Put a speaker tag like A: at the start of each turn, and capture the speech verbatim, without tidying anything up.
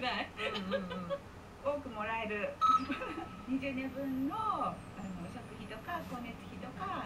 A: ない。多くもらえるにじゅうねんぶんのあの食費とか光熱費とか